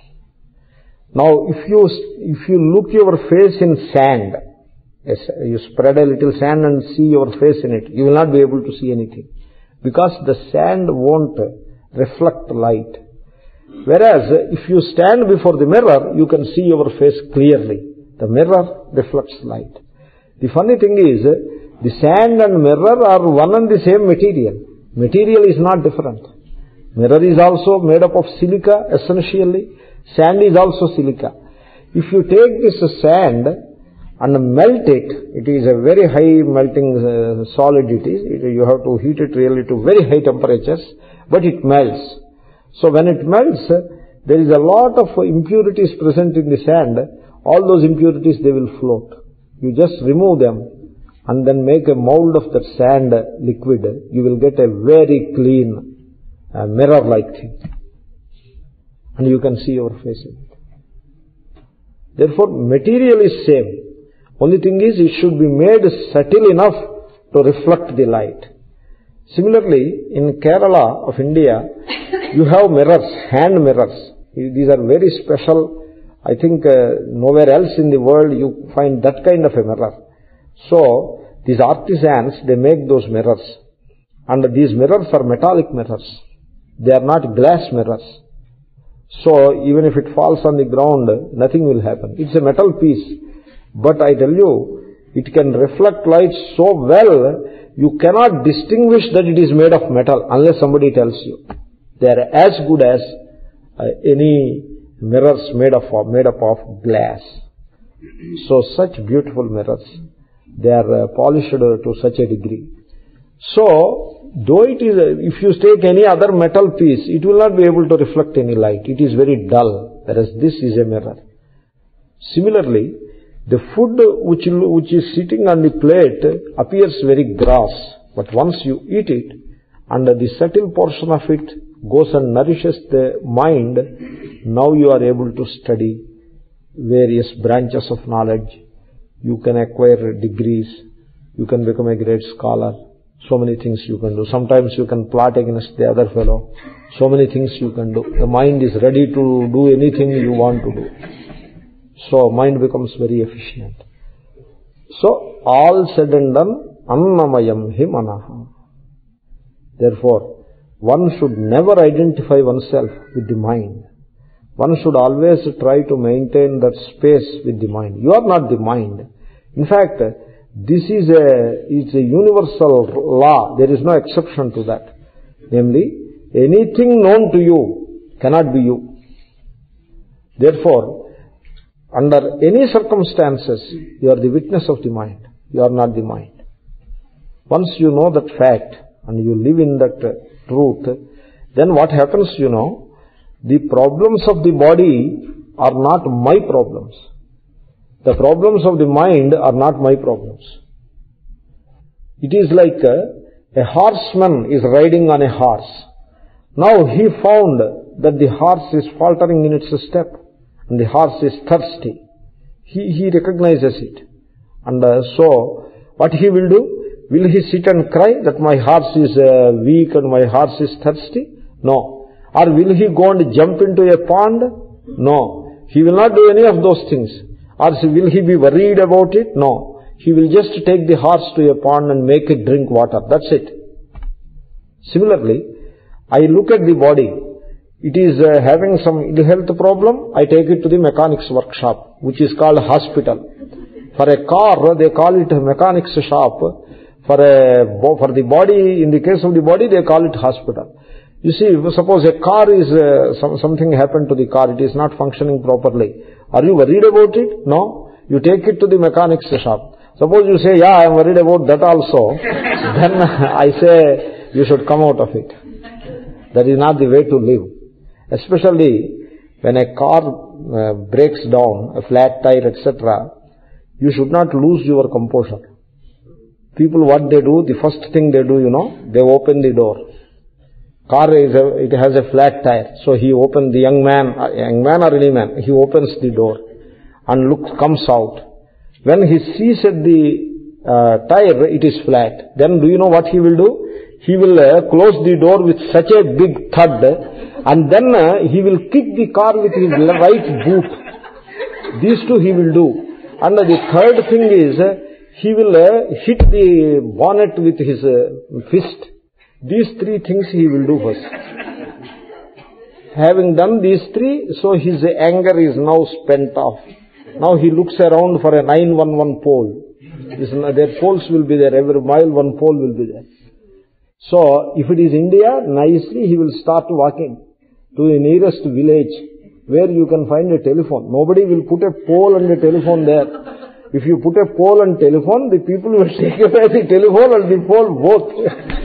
Now, if you look your face in sand, yes, you spread a little sand and see your face in it, you will not be able to see anything, because the sand won't reflect light. Whereas, if you stand before the mirror, you can see your face clearly. The mirror reflects light. The funny thing is, the sand and mirror are one and the same material. Material is not different. Mirror is also made up of silica, essentially. Sand is also silica. If you take this sand and melt it, it is a very high melting solid it is. You have to heat it really to very high temperatures, but it melts. So when it melts, there is a lot of impurities present in the sand. All those impurities, they will float. You just remove them and then make a mold of that sand liquid. You will get a very clean mirror-like thing. And you can see your face in it. Therefore, material is same. Only thing is, it should be made subtle enough to reflect the light. Similarly, in Kerala of India, you have mirrors, hand mirrors. These are very special. I think nowhere else in the world you find that kind of a mirror. So, these artisans, they make those mirrors. And these mirrors are metallic mirrors. They are not glass mirrors. So, even if it falls on the ground, nothing will happen. It's a metal piece. But I tell you, it can reflect light so well, you cannot distinguish that it is made of metal unless somebody tells you. They are as good as any mirrors made up of glass. So such beautiful mirrors, they are polished to such a degree. So, though it is, if you take any other metal piece, it will not be able to reflect any light. It is very dull, whereas this is a mirror. Similarly, the food which is sitting on the plate appears very gross, but once you eat it, and the subtle portion of it goes and nourishes the mind, now you are able to study various branches of knowledge. You can acquire degrees. You can become a great scholar. So many things you can do. Sometimes you can plot against the other fellow. So many things you can do. The mind is ready to do anything you want to do. So mind becomes very efficient. So, all said and done, annamayam hi manaha. Therefore, one should never identify oneself with the mind. One should always try to maintain that space with the mind. You are not the mind. In fact, this is a universal law. There is no exception to that. Namely, anything known to you cannot be you. Therefore, under any circumstances, you are the witness of the mind. You are not the mind. Once you know that fact and you live in that truth, then what happens, the problems of the body are not my problems. The problems of the mind are not my problems. It is like a horseman is riding on a horse. Now he found that the horse is faltering in its step and the horse is thirsty. He recognizes it. And so what he will do? Will he sit and cry that my horse is weak and my horse is thirsty? No. Or will he go and jump into a pond? No. He will not do any of those things. Or will he be worried about it? No. He will just take the horse to a pond and make it drink water. That's it. Similarly, I look at the body. It is having some ill health problem. I take it to the mechanic's workshop, which is called hospital. For a car, they call it a mechanic's shop. For the body, in the case of the body, they call it hospital. You see, suppose a car is, something happened to the car, it is not functioning properly. Are you worried about it? No. You take it to the mechanic's shop. Suppose you say, yeah, I am worried about that also. Then I say, you should come out of it. That is not the way to live. Especially when a car breaks down, a flat tire, etc., you should not lose your composure. People, what they do, the first thing they do, they open the door. Car it has a flat tire, so he opens, the young man or any man, he opens the door and comes out. When he sees at the tire, it is flat. Then do you know what he will do? He will close the door with such a big thud, and then he will kick the car with his right boot. These two he will do. And the third thing is, he will hit the bonnet with his fist. These three things he will do first. Having done these three, so his anger is now spent off. Now he looks around for a 911 pole. Their poles will be there. Every mile one pole will be there. So if it is India, nicely he will start walking to the nearest village where you can find a telephone. Nobody will put a pole and a telephone there. If you put a pole and telephone, the people will take away the telephone and the pole both.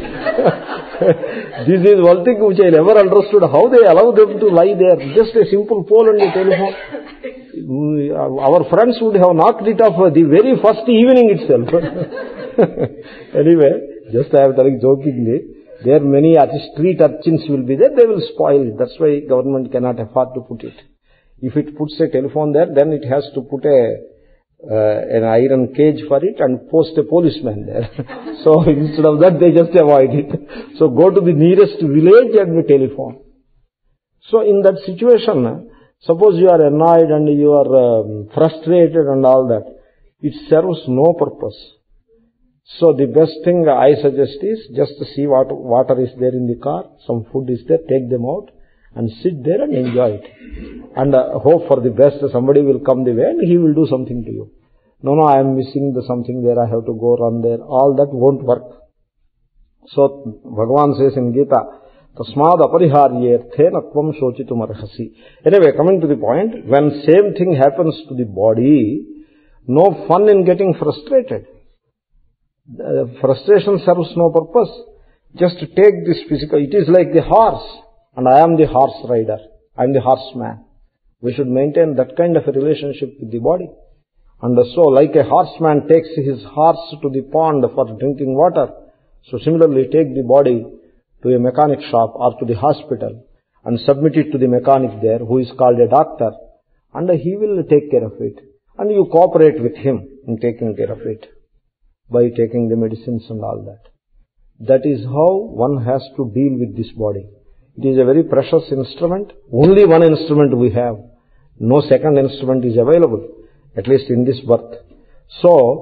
This is one thing which I never understood, how they allow them to lie there. Just a simple pole and a telephone. Our friends would have knocked it off the very first evening itself. Anyway, just I am telling jokingly, there many street urchins will be there, they will spoil it. That's why government cannot afford to put it. If it puts a telephone there, then it has to put an iron cage for it and post a policeman there. So instead of that, they just avoid it. So go to the nearest village and the telephone. So in that situation, suppose you are annoyed and you are frustrated and all that, it serves no purpose. So the best thing I suggest is just to see what water is there in the car, some food is there, take them out and sit there and enjoy it. And hope for the best, somebody will come the way and he will do something to you. No, I am missing something there, I have to go run there. All that won't work. So Bhagavan says in Gita, Tasmad apariharyerthe natvam shochitum arhasi. Anyway, coming to the point, when same thing happens to the body, no fun in getting frustrated. Frustration serves no purpose. Just take this physical, it is like the horse, and I am the horse rider, I am the horseman. We should maintain that kind of a relationship with the body. And so, like a horseman takes his horse to the pond for drinking water, so similarly take the body to a mechanic shop or to the hospital and submit it to the mechanic there, who is called a doctor, and he will take care of it. And you cooperate with him in taking care of it by taking the medicines and all that. That is how one has to deal with this body. It is a very precious instrument. Only one instrument we have. No second instrument is available, at least in this birth. So,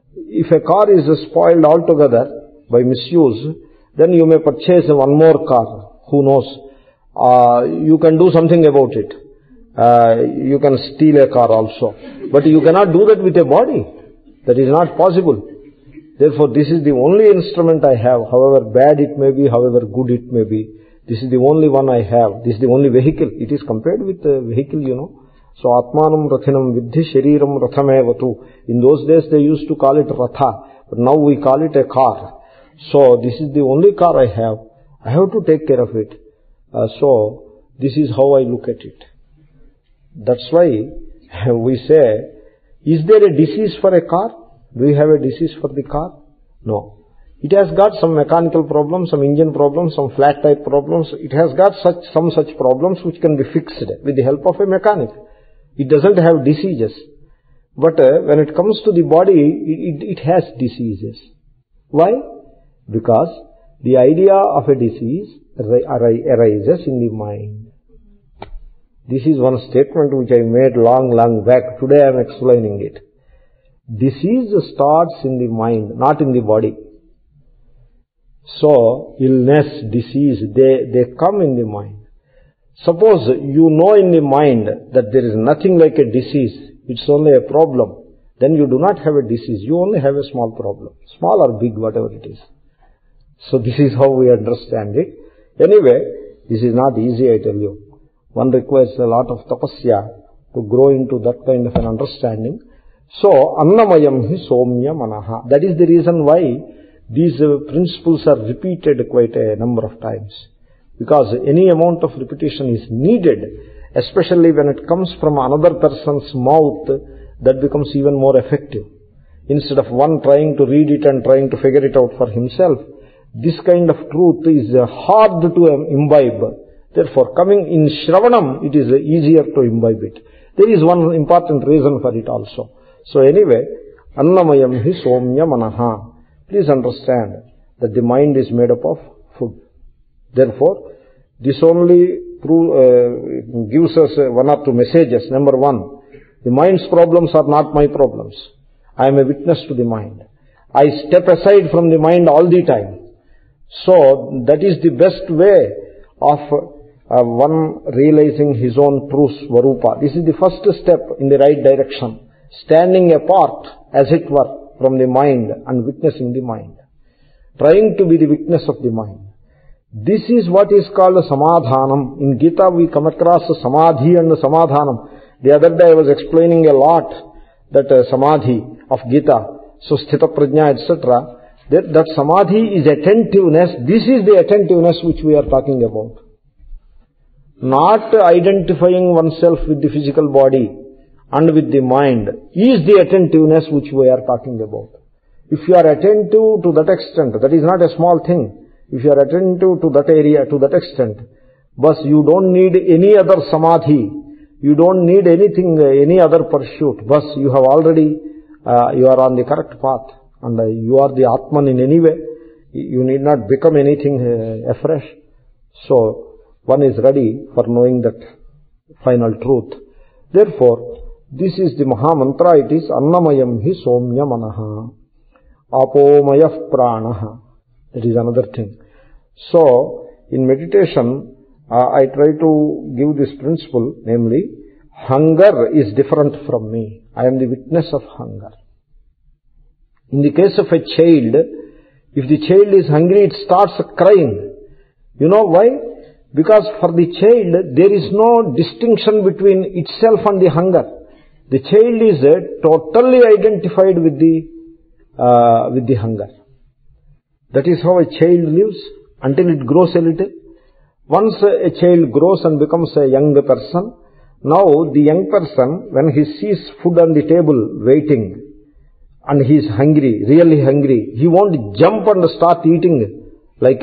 If a car is spoiled altogether by misuse, then you may purchase one more car. Who knows? You can do something about it. You can steal a car also. But you cannot do that with a body. That is not possible. Therefore, this is the only instrument I have, however bad it may be, however good it may be. This is the only one I have. This is the only vehicle. It is compared with a vehicle, you know. So, Atmanam Rathinam Vidhi Shariram Rathamevatu. In those days they used to call it Ratha, but now we call it a car. So, this is the only car I have. I have to take care of it. So, this is how I look at it. That's why we say, is there a disease for a car? Do we have a disease for the car? No. It has got some mechanical problems, some engine problems, some flat tire problems. It has got some such problems which can be fixed with the help of a mechanic. It doesn't have diseases. But when it comes to the body, it has diseases. Why? Because the idea of a disease arises in the mind. This is one statement which I made long back. Today I am explaining it. Disease starts in the mind, not in the body. So, illness, disease, they come in the mind. Suppose you know in the mind that there is nothing like a disease, it's only a problem, then you do not have a disease, you only have a small problem. Small or big, whatever it is. So this is how we understand it. Anyway, this is not easy, I tell you. One requires a lot of tapasya to grow into that kind of an understanding. So, annamayam hi somya manaha. That is the reason why these principles are repeated quite a number of times. Because any amount of repetition is needed, especially when it comes from another person's mouth, that becomes even more effective. Instead of one trying to read it and trying to figure it out for himself, this kind of truth is hard to imbibe. Therefore, coming in Shravanam, it is easier to imbibe it. There is one important reason for it also. So anyway, Annamayam hi somya manaha. Please understand that the mind is made up of food. Therefore, this only gives us one or two messages. Number one, the mind's problems are not my problems. I am a witness to the mind. I step aside from the mind all the time. So, that is the best way of one realizing his own true Svarupa. This is the first step in the right direction. Standing apart, as it were, from the mind and witnessing the mind. Trying to be the witness of the mind. This is what is called samadhanam. In Gita we come across samadhi and samadhanam. The other day I was explaining a lot that samadhi of Gita, so sthita prajna, etc. That samadhi is attentiveness. This is the attentiveness which we are talking about. Not identifying oneself with the physical body and with the mind is the attentiveness which we are talking about. If you are attentive to that extent, that is not a small thing. If you are attentive to that area, to that extent, but you don't need any other samadhi, you don't need anything, any other pursuit, but you have already, you are on the correct path, and you are the Atman in any way. You need not become anything afresh. So, one is ready for knowing that final truth. Therefore, this is the Maha Mantra. It is Annamayam hi somya manaha, apomayah pranaha. That is another thing. So, in meditation, I try to give this principle, namely, hunger is different from me. I am the witness of hunger. In the case of a child, if the child is hungry, it starts crying. You know why? Because for the child, there is no distinction between itself and the hunger. The child is totally identified with the hunger. That is how a child lives until it grows a little. Once a child grows and becomes a young person, now the young person, when he sees food on the table waiting and he is hungry, really hungry, he won't jump and start eating like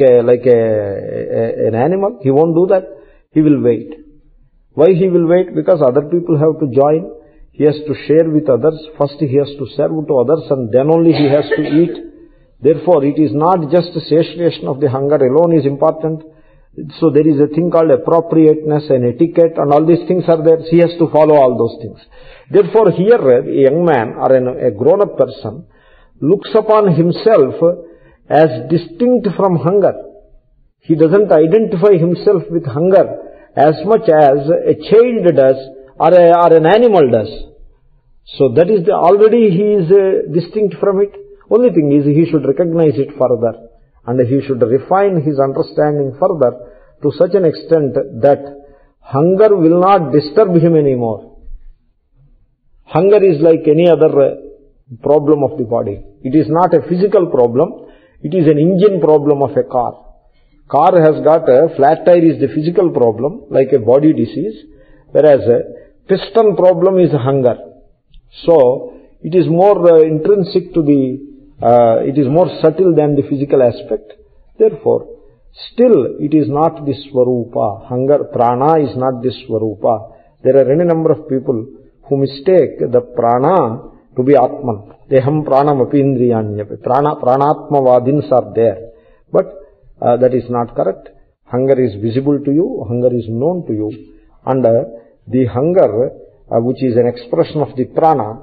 an animal. He won't do that. He will wait. Why he will wait? Because other people have to join. He has to share with others. First he has to serve to others and then only he has to eat. Therefore, it is not just the satiation of the hunger alone is important. So there is a thing called appropriateness and etiquette and all these things are there. He has to follow all those things. Therefore, here a young man or a grown-up person, looks upon himself as distinct from hunger. He doesn't identify himself with hunger as much as a child does or an animal does. So that is already he is distinct from it. Only thing is he should recognize it further, and he should refine his understanding further to such an extent that hunger will not disturb him anymore. Hunger is like any other problem of the body. It is not a physical problem. It is an engine problem of a car. Car has got a flat tire is the physical problem, like a body disease, whereas a piston problem is hunger. So it is more intrinsic to it is more subtle than the physical aspect. Therefore, still it is not the Swarupa. Hunger, prana is not the Swarupa. There are any number of people who mistake the prana to be Atman. Deham pranam api indriyanyapi. Pranatmavadins are there. But that is not correct. Hunger is visible to you, hunger is known to you. And the hunger, which is an expression of the prana,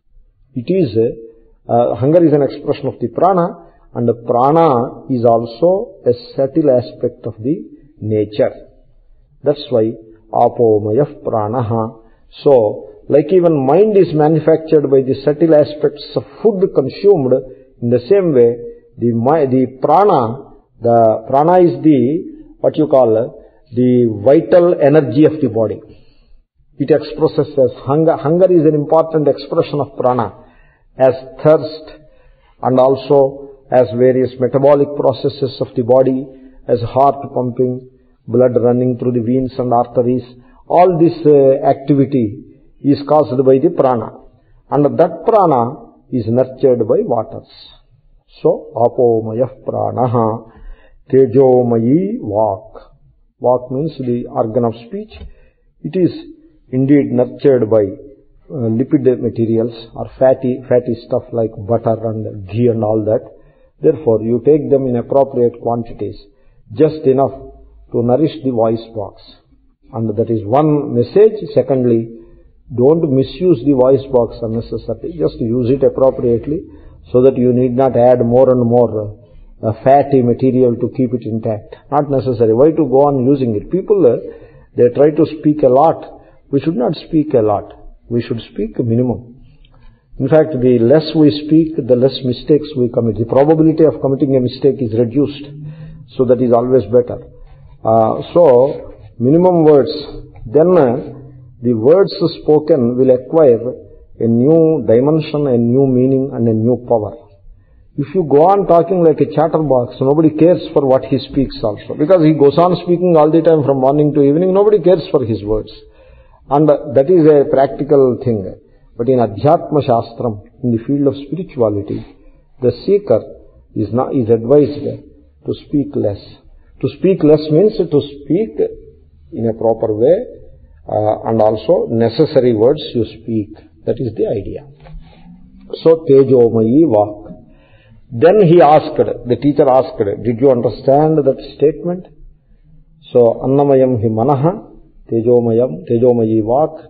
hunger is an expression of the prana, and the prana is also a subtle aspect of the nature. That's why apomayah pranaha. So, like even mind is manufactured by the subtle aspects of food consumed, in the same way, the prana is the vital energy of the body. It expresses as hunger. Hunger is an important expression of prana, as thirst, and also as various metabolic processes of the body, as heart pumping, blood running through the veins and arteries. All this activity is caused by the prana, and that prana is nurtured by waters. So, apomayah pranaha, tejomayi vak. Vak means the organ of speech. It is indeed nurtured by lipid materials or fatty stuff like butter and ghee and all that. Therefore, you take them in appropriate quantities, just enough to nourish the voice box. And that is one message. Secondly, don't misuse the voice box unnecessarily. Just use it appropriately so that you need not add more and more fatty material to keep it intact. Not necessary. Why to go on using it? People, they try to speak a lot. We should not speak a lot. We should speak a minimum. In fact, the less we speak, the less mistakes we commit. The probability of committing a mistake is reduced. So that is always better. So, minimum words. Then the words spoken will acquire a new dimension, a new meaning, and a new power. If you go on talking like a chatterbox, nobody cares for what he speaks also. Because he goes on speaking all the time from morning to evening, nobody cares for his words. And that is a practical thing. But in Adhyatma Shastram, in the field of spirituality, the seeker is advised to speak less. To speak less means to speak in a proper way, and also necessary words you speak. That is the idea. So, tejomayi vak. Then he asked, the teacher asked, did you understand that statement? So, annamayam hi manaha, tejomayi vak,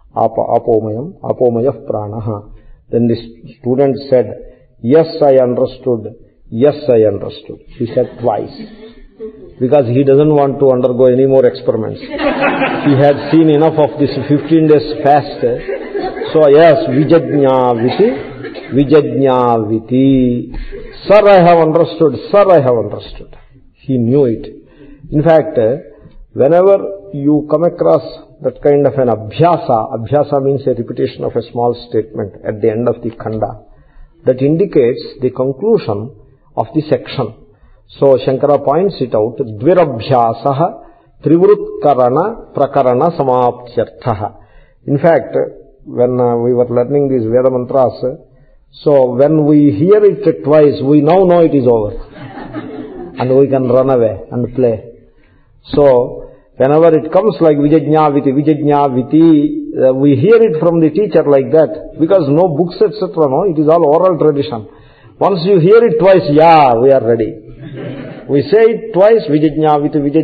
apomayah pranaha. Then the student said, yes, I understood. Yes, I understood. He said twice. Because he doesn't want to undergo any more experiments. He had seen enough of this 15 days fast. So, yes, vijajna viti. Sir, I have understood. Sir, I have understood. He knew it. In fact, whenever you come across that kind of an abhyasa means a repetition of a small statement at the end of the khanda, that indicates the conclusion of the section. So, Shankara points it out, dvirabhyasaha trivritkarana prakarana samaptyarthaha. In fact, when we were learning these Veda mantras, so when we hear it twice, we now know it is over. And we can run away and play. So, whenever it comes like vijajna viti, we hear it from the teacher like that, because no books etc. No, it is all oral tradition. Once you hear it twice, yeah, we are ready. We say it twice, vijajna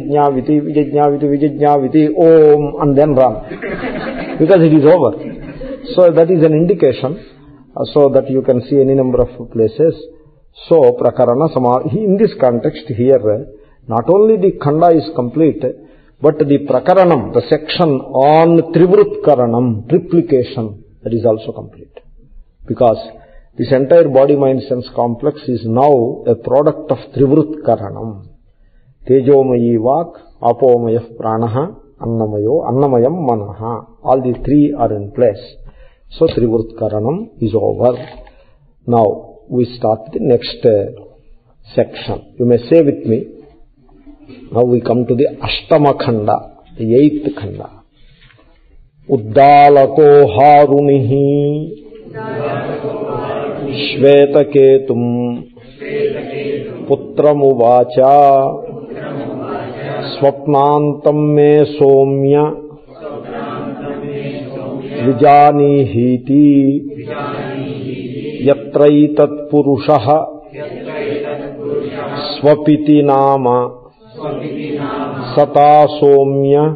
viti, om, and then run. Because it is over. So that is an indication so that you can see any number of places. So, prakarana samadhi, in this context here, not only the khanda is complete, but the prakaranam, the section on Trivrutkaranam, triplication, that is also complete. Because this entire body-mind sense complex is now a product of Trivrutkaranam. Tejomayi vak, apomayah pranaha, annamayam manaha. All these three are in place. So Trivrutkaranam is over. Now we start the next section. You may say with me. Now we come to the Ashtama Khanda, the 8th Khanda. Uddalako harunihi Shvetaketum Putramuvacha Swapnantam me somya Vijanihiti Yatraitat Purushaha Swapiti Nama Sata somya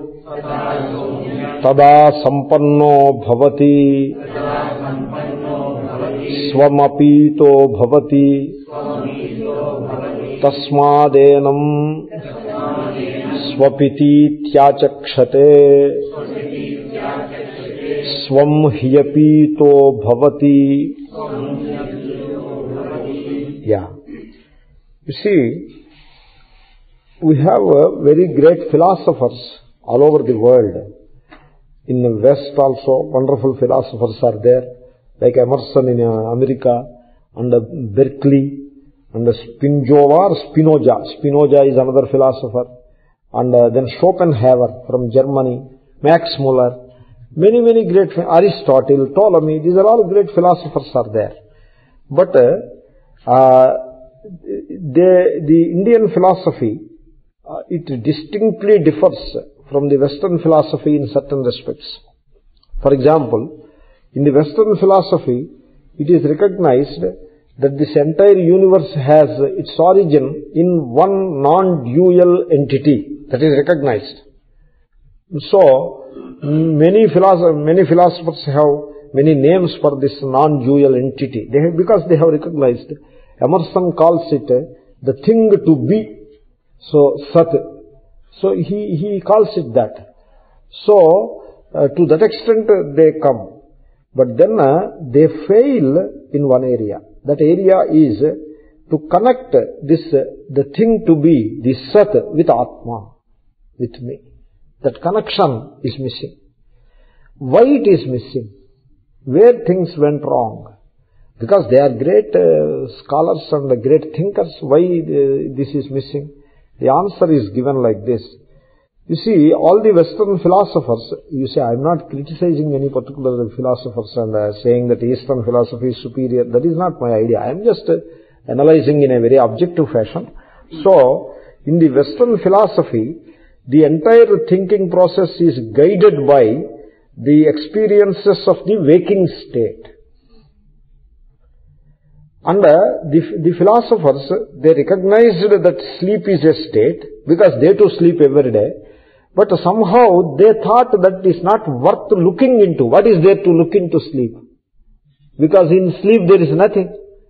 tada sampanno bhavati swamapito bhavati tasmadenam swapiti tyachakshate swam hyapito bhavati. Yeah. You see, we have very great philosophers all over the world. In the West also, wonderful philosophers are there, like Emerson in America, and Berkeley, and Spinoza. Spinoza is another philosopher, and then Schopenhauer from Germany, Max Muller, many great, Aristotle, Ptolemy, these are all great philosophers are there. But the Indian philosophy, it distinctly differs from the Western philosophy in certain respects. For example, in the Western philosophy, it is recognized that this entire universe has its origin in one non-dual entity. That is recognized. So, many philosophers have many names for this non-dual entity. Because they have recognized. Emerson calls it the thing to be. So, Sat. So, he calls it that. So, to that extent they come. But then they fail in one area. That area is to connect the thing to be, the Sat, with Atma, with me. That connection is missing. Why it is missing? Where things went wrong? Because they are great scholars and great thinkers. Why this is missing? The answer is given like this. You see, all the Western philosophers, you say, I am not criticizing any particular philosophers and saying that Eastern philosophy is superior. That is not my idea. I am just analyzing in a very objective fashion. So, in the Western philosophy, the entire thinking process is guided by the experiences of the waking state. And the philosophers, they recognized that sleep is a state, because they too sleep every day, but somehow they thought that it is not worth looking into. What is there to look into sleep? Because in sleep there is nothing.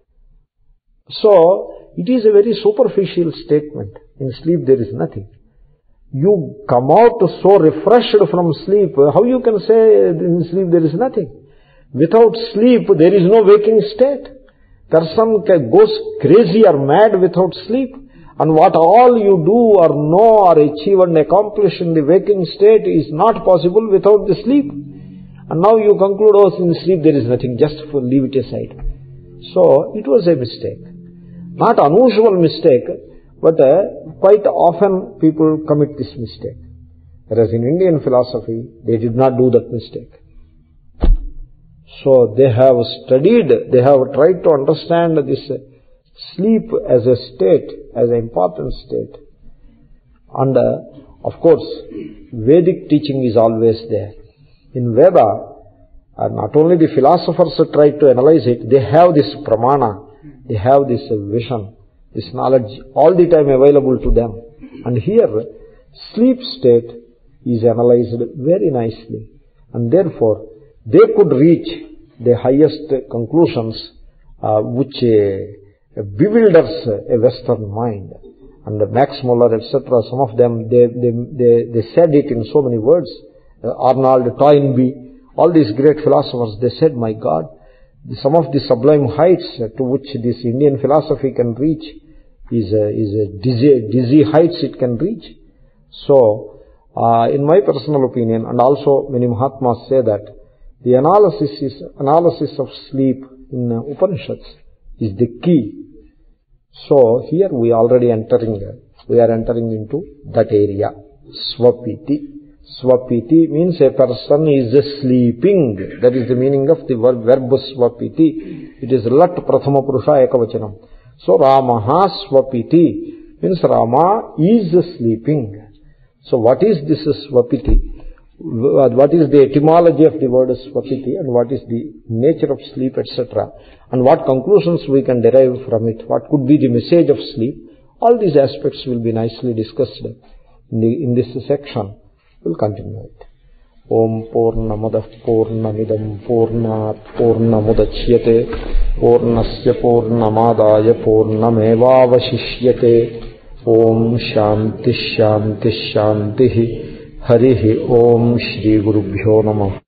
So, it is a very superficial statement. In sleep there is nothing. You come out so refreshed from sleep, how you can say in sleep there is nothing? Without sleep there is no waking state. Person goes crazy or mad without sleep, and what all you do or know or achieve and accomplish in the waking state is not possible without the sleep. And now you conclude, oh, in sleep there is nothing, just leave it aside. So, it was a mistake. Not unusual mistake, but quite often people commit this mistake. Whereas in Indian philosophy, they did not do that mistake. So they have studied, they have tried to understand this sleep as a state, as an important state. And of course, Vedic teaching is always there. In Veda, not only the philosophers try to analyze it, they have this pramana, they have this vision, this knowledge all the time available to them. And here, sleep state is analyzed very nicely. And therefore, they could reach the highest conclusions which bewilders a Western mind. And Max Muller, etc., some of them, they said it in so many words. Arnold Toynbee, all these great philosophers, they said, my God, some of the sublime heights to which this Indian philosophy can reach is dizzy heights it can reach. So, in my personal opinion, and also many Mahatmas say that the analysis of sleep in Upanishads is the key. So here we are entering into that area. Swapiti. Swapiti means a person is sleeping. That is the meaning of the verb swapiti. It is lat prathama purusha ekavachanam. So Ramaha swapiti means Rama is sleeping. So what is this swapiti? What is the etymology of the word swapiti, and what is the nature of sleep, etc., and what conclusions we can derive from it, what could be the message of sleep? All these aspects will be nicely discussed in this section. We'll continue it. Om Purnamadah Purnamidam Purnat Purnamudachyate Purnasya Purnamadaya Purnamevavashishyate. Om Shanti Shanti Shanti. Harihi Om Shri Gurubhyo Namah.